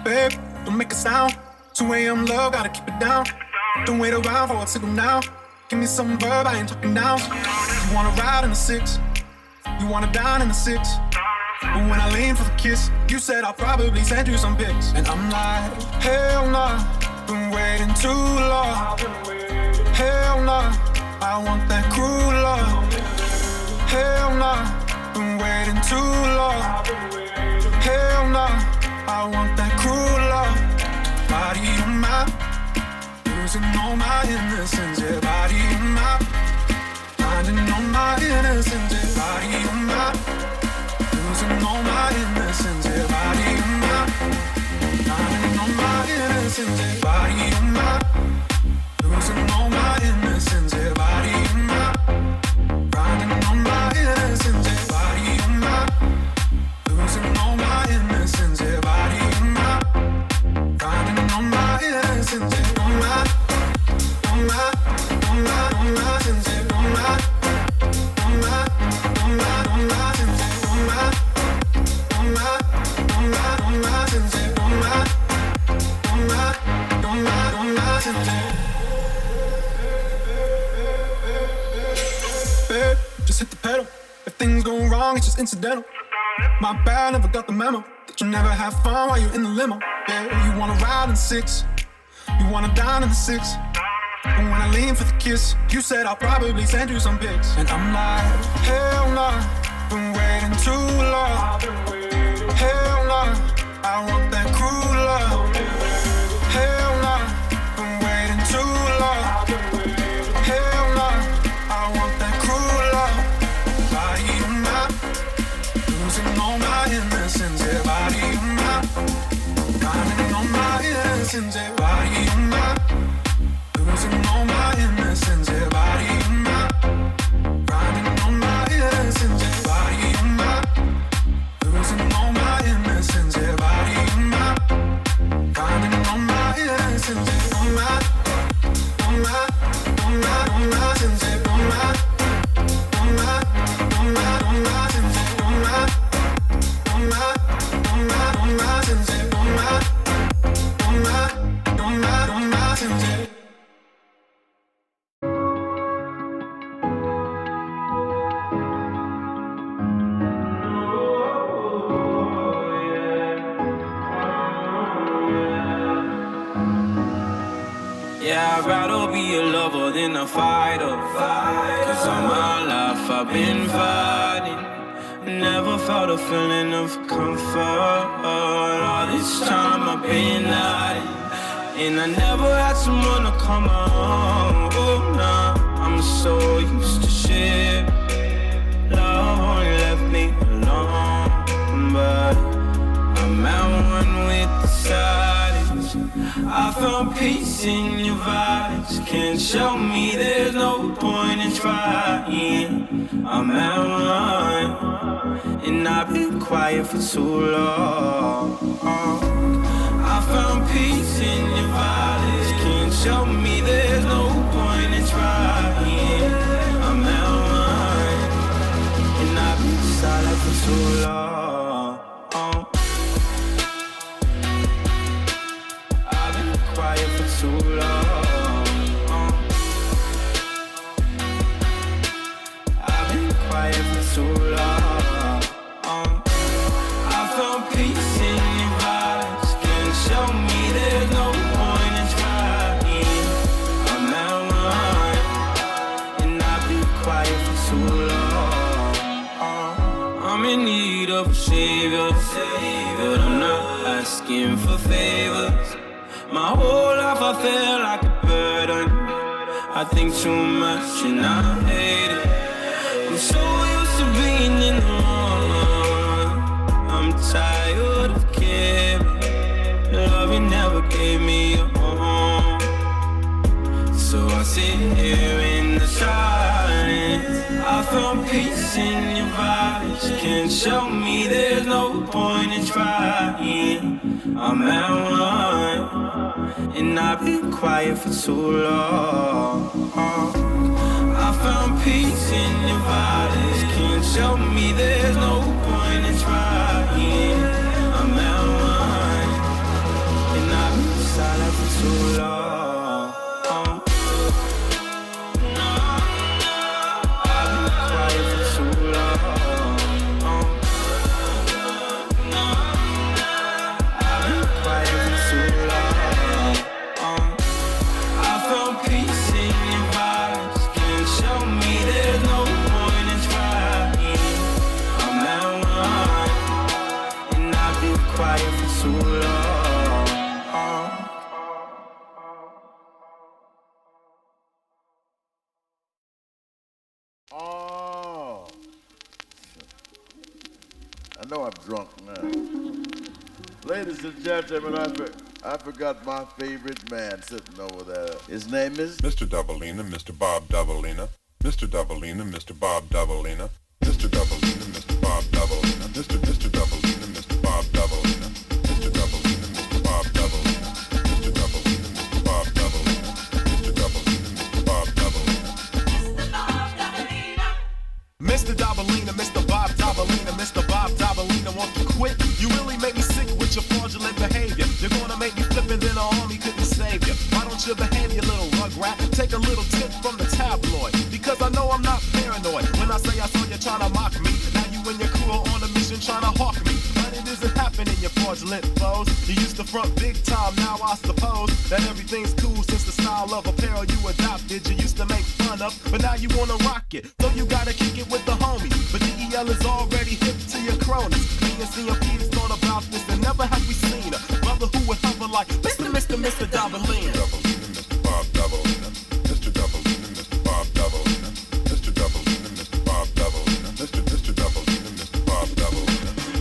babe, don't make a sound. 2 a.m. love, gotta keep it down. Don't wait around for a signal now. Give me some verb, I ain't talking down. You wanna ride in the 6, you wanna dine in the 6. But when I lean for the kiss, you said I'll probably send you some pics. And I'm like, hell nah, been waiting too long. Hell nah, I want that cruel love. Hell nah, been waiting too long. Hell nah, I want that cruel love. Body on my, losing all my innocence. Yeah, body on my, finding all my innocence. Yeah, body on my, losing all my innocence. Yeah, body on my, finding all my innocence. Yeah, body on my, losing all my innocence. Yeah, body on my, finding all my innocence. Yeah, body on my, losing all my innocence. Yeah, body on my, finding all my innocence. Yeah, on my, on my, on my, on my innocence. On my, on my, on my, on my innocence. On my, on my, on my, on my innocence. On my, on my, on my, on my innocence. Babe, just hit the pedal. If things go wrong, it's just incidental. My bad, never got the memo that you never have fun while you're in the limo. Yeah, you wanna ride in the 6, you wanna dine in the 6. And when I lean for the kiss, you said I'll probably send you some pics. And I'm like, hell nah, been waiting too long. Hell nah, I want that cruel love. Hell nah, been waiting too long. Hell nah, I want that cruel love. Body on my, losing all my innocence. Yeah, body on my, finding all my innocence. Yeah, body on my, losing all my innocence. Yeah, body on my, finding all my innocence. Yeah, body on my, losing all my innocence. Yeah, body on my, finding all my innocence. Yeah, on my, on my, on my, on my innocence. Yeah, on my, on my, on my, on my innocence. Yeah, on my, on my, on my, on my innocence. Yeah, on my, on my, on my, on my innocence. Yeah. Yeah, I'd rather be a lover than a fighter. Cause all my life I've been fighting. Never felt a feeling of comfort. All this time I've been hiding. And I never had someone to come on. Oh, nah, I'm so used to shit. Love only left me alone. But I'm at one with the silence. I found peace in your vibes. Can't show me there's no point in trying. I'm at one, and I've been quiet for too long. I found peace in your vibes. Can't show me there's no point in trying. I'm at one, and I've been silent for too long. Too long. I've been quiet for too long. I found peace in your vibes. Can't show me there's no point in trying. I'm at one, and I've been quiet for too long. I'm in need of a savior, but I'm not asking for favors. My whole life I feel like a burden. I think too much and I hate it. I'm so used to being in the wrong. I'm tired of caring. Love you never gave me a home. So I sit here in the silence. I found peace in your vibes. Can't show me there's no point in trying. I'm at one, and I've been quiet for too long. I found peace in your vibes. Can't show me there's no point in trying. I'm at one, Oh, I know I'm drunk now. Ladies and gentlemen, I forgot my favorite man sitting over there. His name is Mr. Doubleina, Mr. Bob Doubleina, Mr. Doubleina, Mr. Bob Doubleina, Mr. Doubleina, Mr. Bob Doubleina, Mr. Doubleina, Mr. Bob Doubleina, Mr. Doubleina, Mr. Bob Doubleina, Mr. Doubleina, Mr. Bob Doubleina, Mr. Doubleina, Mr. Bob Doubleina. Mr. Doubleina, Mr. Bob Doubleina, Mr. Bob Doubleina, won't you quit? You really make me sick with your fraudulent behavior. You're gonna make me flip and then the army couldn't save you. Why don't you behave, you little rugrat? Take a little tip from the tabloid. Because I know I'm not paranoid. When I say I saw you trying to mock me, now you and your crew are on a mission trying to hawk me. But it isn't happening, you fraudulent foes. You used to front big time, now I suppose that everything's cool since the style of apparel you adopted. You used to make fun of, but now you wanna rock it. So you gotta kick it with the homie. But DEL is already hip to your cronies. Me and CMP has thought about this and never have we seen a brother who would hover like Mr. Doubleina. Mr. Bob Doubleina, Mr. Doubleina, Mr. Bob Doubleina, Mr. Doubleina, Mr. Bob Doubleina, Mr. Doubleina, Mr. Bob Doubleina.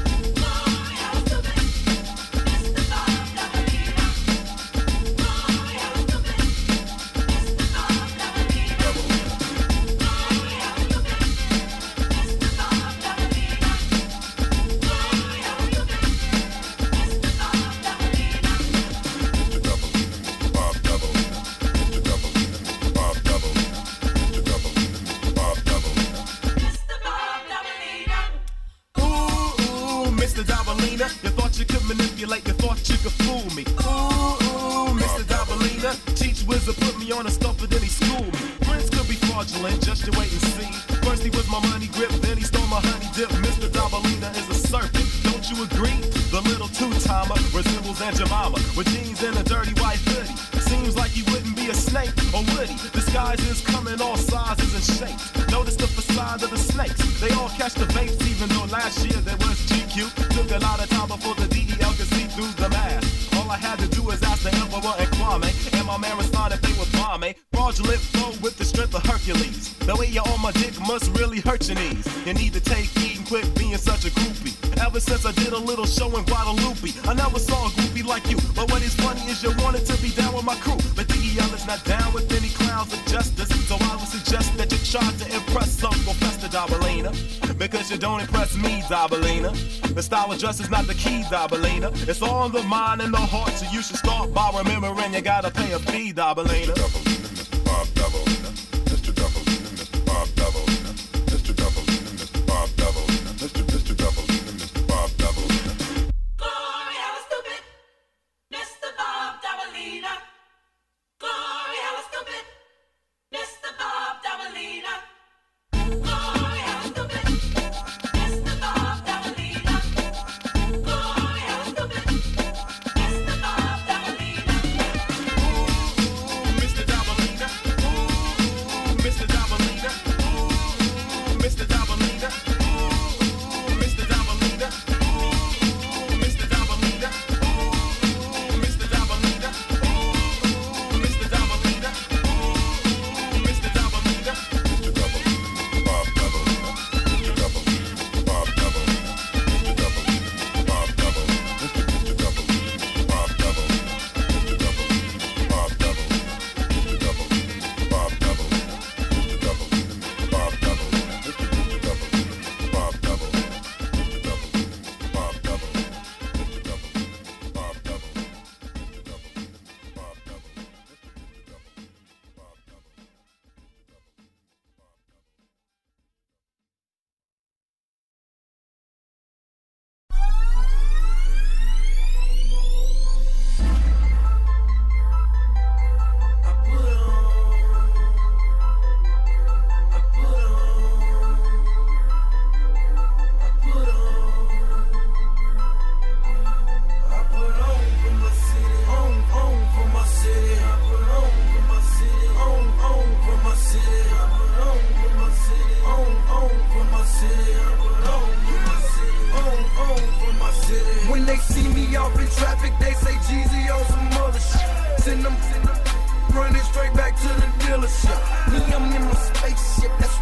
You thought you could manipulate, you thought you could fool me. Ooh, Mr. Doubleina. Teach wizard put me on a stumper, then he schooled me. Friends could be fraudulent, just you wait and see. First he was my money grip, then he stole my honey dip. Mr. Doubleina is a serpent, don't you agree? The little two-timer resembles Aunt Jemima with jeans and a dirty white hoodie. Seems like he wouldn't be a snake, or would he? Disguises come in all sizes and shapes. Notice the facade of the snakes. They all catch the vapes, even though last year there was GQ. Took a lot of time before the DEL could see through the mask. All I had to do was ask the Emperor and Kwame, and my man responded they would bomb me. Fraudulent flow with the strength of Hercules. The way you're on my dick must really hurt your knees. You need to take heed and quit being such a groupie. Ever since I did a little show in Guadalupe, I never saw a groupie like you. But what is funny is you wanted to be down with my crew. But DEL is not down with any clowns of justice. So I would suggest that you try to impress Uncle Fester Doubleina. Because you don't impress me, Doubleina. The style of dress is not the key, Doubleina. It's all in the mind and the heart, so you should start by remembering you gotta pay a fee, Doubleina. Mr. Bob Doubleina, Mr. Doubleina, Mr. Bob Doubleina, Mr. Doubleina, Mr. Bob Doubleina, Mr. Doubleina, Mr. Bob Doubleina. Glory, hella stupid, Mr. Bob Doubleina. Glory, hella stupid, Mr. Bob Doubleina. Glory, hella stupid, Mr. Bob Doubleina. Glory, hella stupid, Mr. Bob Doubleina. Ooh, Mr. Doubleina.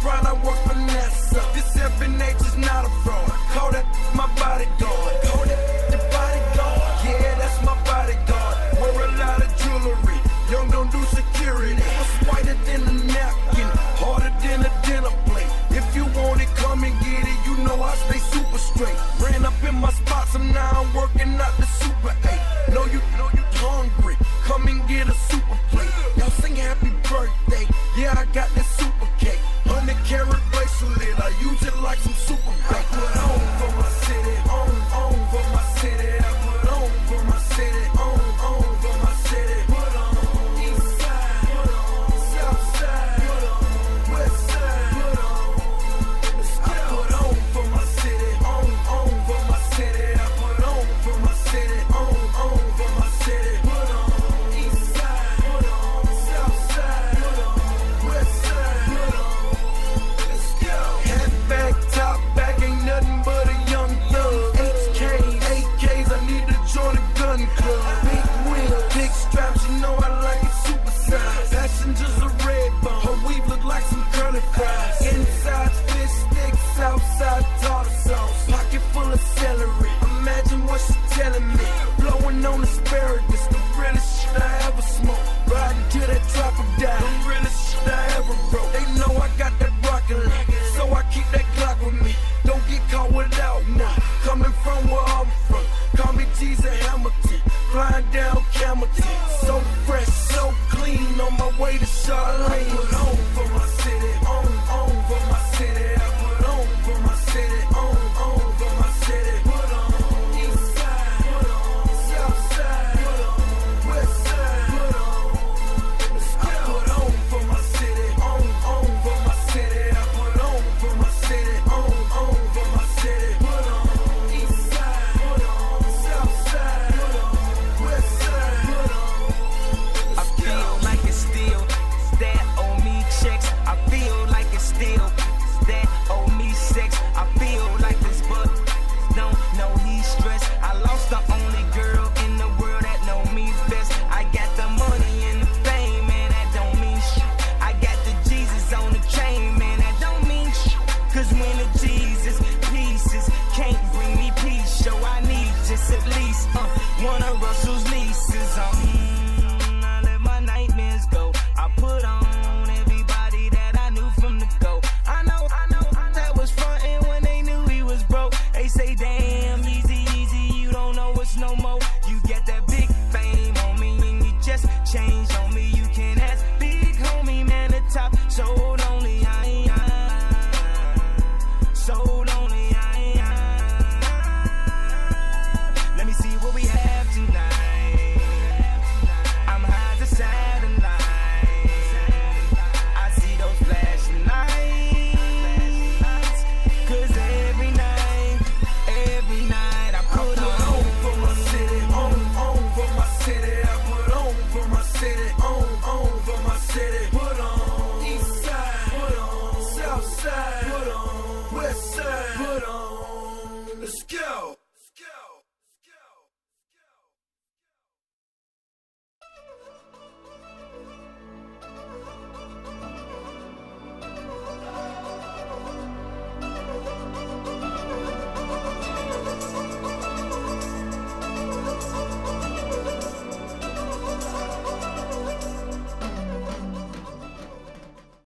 fraud, I work for NASA. This FNH is not a fraud. Call that my bodyguard. Call that the bodyguard. Yeah, that's my bodyguard. Wear a lot of jewelry. Young don't do security. It's whiter than a napkin, harder than a dinner plate. If you want it, come and get it. You know I stay super straight. Ran up in my spots, and now I'm working out the Super 8. Know you hungry. Come and get a super plate. Y'all sing happy birthday. Yeah, I got this super cake. 100 carat bracelet. I use it like some super bait.